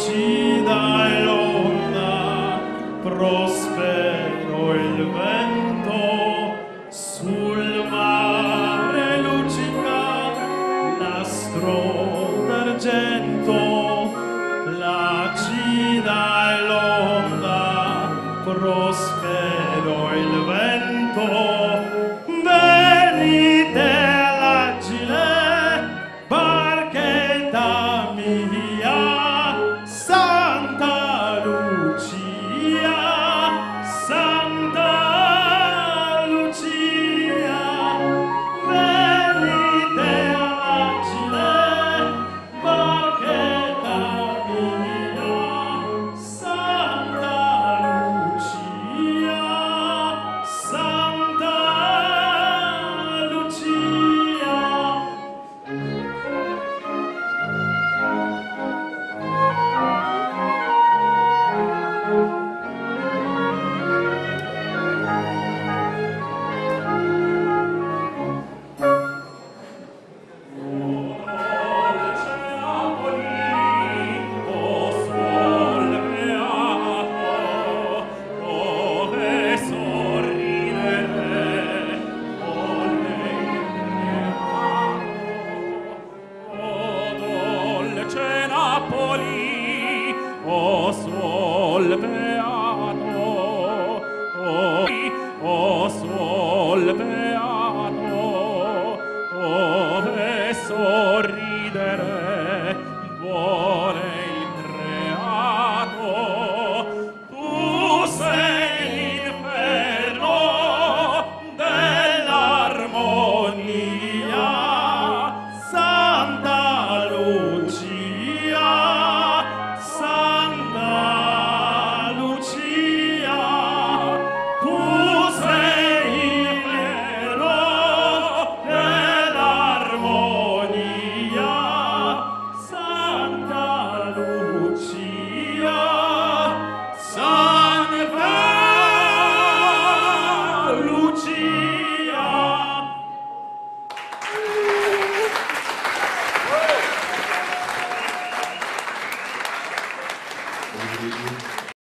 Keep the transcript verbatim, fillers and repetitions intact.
luci dall'onda, prospero il vento, sul mare luccica l'astro d'argento, laci dall'onda, prospero il vento. Venite all'agile, barchetta mia, Santa Lucia, Santa Lucia. Venite all'agile, barchetta mia, Santa Lucia, Santa Lucia. O sol beato, o, o sol beato, ove sorridere vuole il creato. Tu sei l'inferno dell'armonia, Santa Lucia, Santa Lucia. Tu sei il vero dell'armonia, Santa Lucia, Santa Lucia.